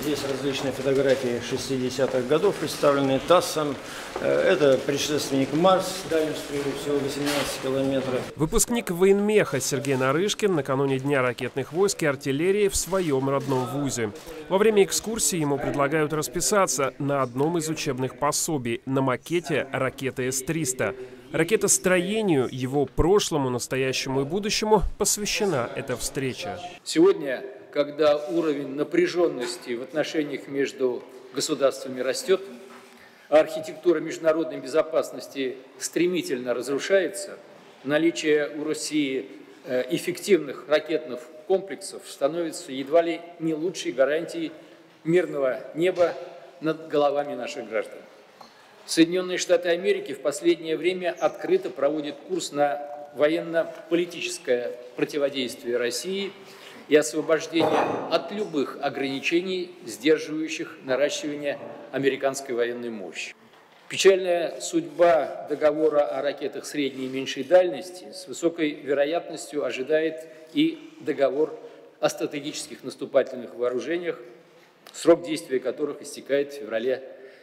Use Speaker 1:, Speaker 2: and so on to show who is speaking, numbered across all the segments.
Speaker 1: здесь различные фотографии 60-х годов, представленные ТАССом. Это предшественник Марс с дальностью всего 18 километров.
Speaker 2: Выпускник военмеха Сергей Нарышкин накануне Дня ракетных войск и артиллерии в своем родном вузе. Во время экскурсии ему предлагают расписаться на одном из учебных пособий на макете ракеты С-300. Ракетостроению, его прошлому, настоящему и будущему посвящена эта встреча.
Speaker 3: Сегодня, когда уровень напряженности в отношениях между государствами растет, а архитектура международной безопасности стремительно разрушается, наличие у России эффективных ракетных комплексов становится едва ли не лучшей гарантией мирного неба над головами наших граждан. Соединенные Штаты Америки в последнее время открыто проводят курс на военно-политическое противодействие России и освобождение от любых ограничений, сдерживающих наращивание американской военной мощи. Печальная судьба договора о ракетах средней и меньшей дальности с высокой вероятностью ожидает и договор о стратегических наступательных вооружениях, срок действия которых истекает в феврале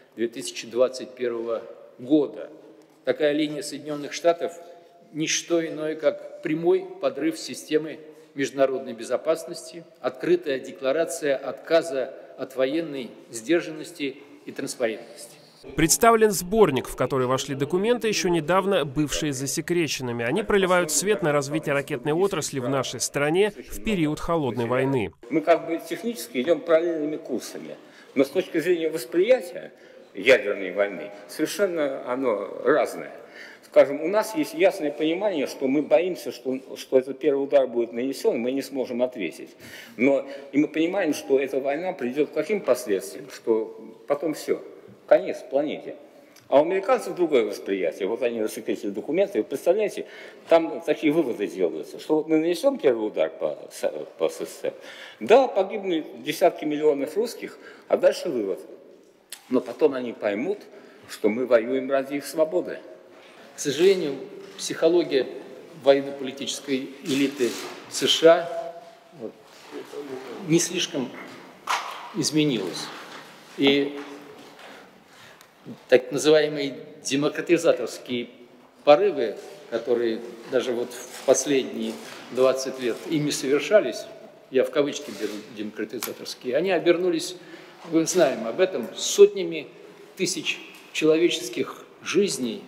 Speaker 3: 2021 года. Такая линия Соединенных Штатов – ничто иное, как прямой подрыв системы международной безопасности, открытая декларация отказа от военной сдержанности и транспарентности.
Speaker 2: Представлен сборник, в который вошли документы, еще недавно бывшие засекреченными. Они проливают свет на развитие ракетной отрасли в нашей стране в период холодной войны.
Speaker 4: Мы как бы технически идем параллельными курсами, но с точки зрения восприятия ядерной войны совершенно оно разное. Скажем, у нас есть ясное понимание, что мы боимся, что этот первый удар будет нанесен, мы не сможем ответить. И мы понимаем, что эта война придет к каким последствиям, что потом все, конец планете. А у американцев другое восприятие. Вот они рассекретили документы, вы представляете, там такие выводы делаются, что вот мы нанесем первый удар по СССР, да, погибли десятки миллионов русских, а дальше вывод. Но потом они поймут, что мы воюем ради их свободы.
Speaker 3: К сожалению, психология военно-политической элиты США не слишком изменилась. И так называемые демократизаторские порывы, которые даже вот в последние 20 лет ими совершались, я в кавычки беру демократизаторские, они обернулись, мы знаем об этом, сотнями тысяч человеческих жизней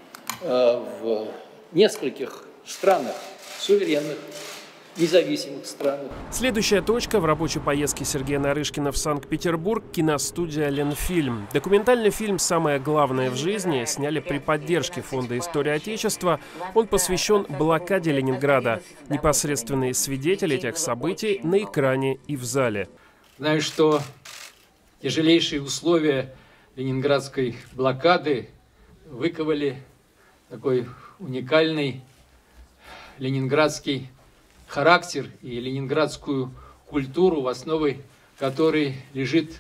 Speaker 3: в нескольких странах, суверенных, независимых странах.
Speaker 2: Следующая точка в рабочей поездке Сергея Нарышкина в Санкт-Петербург – киностудия «Ленфильм». Документальный фильм «Самое главное в жизни» сняли при поддержке Фонда истории Отечества. Он посвящен блокаде Ленинграда. Непосредственные свидетели этих событий на экране и в зале.
Speaker 3: Знаю, что тяжелейшие условия ленинградской блокады выковали такой уникальный ленинградский характер и ленинградскую культуру, в основе которой лежит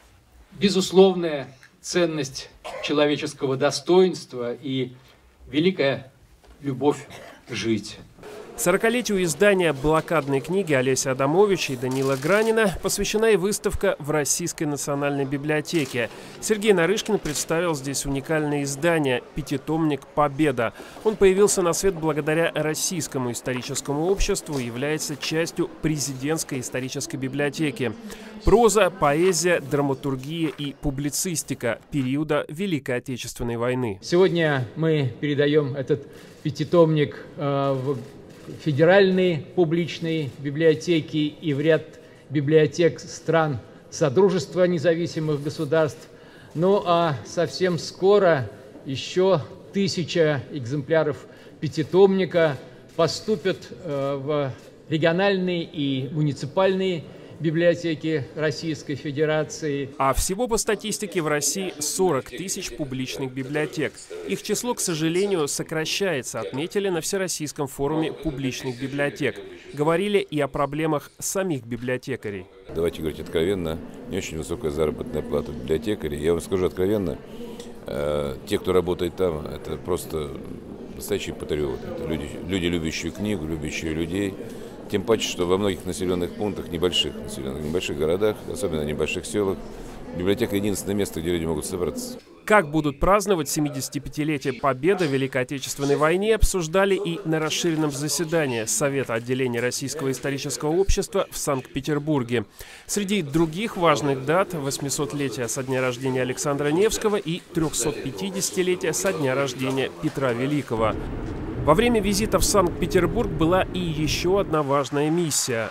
Speaker 3: безусловная ценность человеческого достоинства и великая любовь жить.
Speaker 2: 40-летию издания блокадной книги Олеся Адамовича и Данила Гранина посвящена и выставка в Российской национальной библиотеке. Сергей Нарышкин представил здесь уникальное издание «Пятитомник Победа». Он появился на свет благодаря Российскому историческому обществу и является частью президентской исторической библиотеки. Проза, поэзия, драматургия и публицистика периода Великой Отечественной войны.
Speaker 5: Сегодня мы передаем этот пятитомник в федеральные публичные библиотеки и в ряд библиотек стран Содружества независимых государств. Ну а совсем скоро еще 1000 экземпляров пятитомника поступят в региональные и муниципальные библиотеки Российской Федерации.
Speaker 2: А всего по статистике в России 40 тысяч публичных библиотек. Их число, к сожалению, сокращается, отметили на Всероссийском форуме публичных библиотек. Говорили и о проблемах самих библиотекарей.
Speaker 6: Давайте говорить откровенно, не очень высокая заработная плата библиотекарей. Я вам скажу откровенно, те, кто работает там, это просто настоящие патриоты. Это люди, любящие книгу, любящие людей. Тем паче, что во многих населенных пунктах, небольших городах, особенно в небольших селах, библиотека — единственное место, где люди могут собраться.
Speaker 2: Как будут праздновать 75-летие Победы в Великой Отечественной войне, обсуждали и на расширенном заседании Совета отделения Российского исторического общества в Санкт-Петербурге. Среди других важных дат — 800-летие со дня рождения Александра Невского и 350-летие со дня рождения Петра Великого. Во время визита в Санкт-Петербург была и еще одна важная миссия.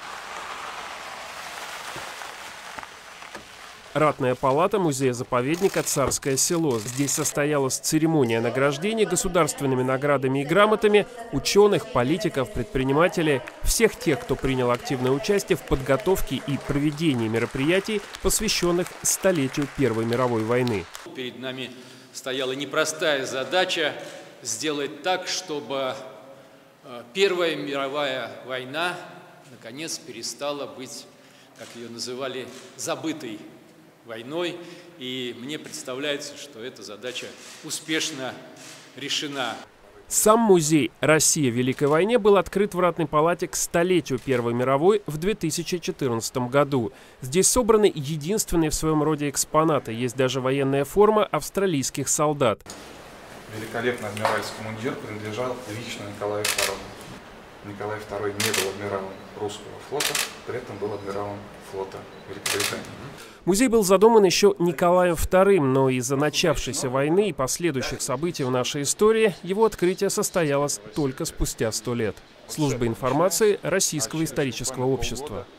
Speaker 2: Ратная палата музея-заповедника «Царское село». Здесь состоялась церемония награждения государственными наградами и грамотами ученых, политиков, предпринимателей, всех тех, кто принял активное участие в подготовке и проведении мероприятий, посвященных столетию Первой мировой войны.
Speaker 7: Перед нами стояла непростая задача сделать так, чтобы Первая мировая война наконец перестала быть, как ее называли, забытой войной. И мне представляется, что эта задача успешно решена.
Speaker 2: Сам музей «Россия в Великой войне» был открыт в Ратной палате к столетию Первой мировой в 2014 году. Здесь собраны единственные в своем роде экспонаты. Есть даже военная форма австралийских солдат.
Speaker 8: Великолепный адмиральский мундир принадлежал лично Николаю II. Николай II не был адмиралом русского флота, при этом был адмиралом флота Великобритании.
Speaker 2: Музей был задуман еще Николаем II, но из-за начавшейся войны и последующих событий в нашей истории его открытие состоялось только спустя 100 лет. Служба информации Российского исторического общества.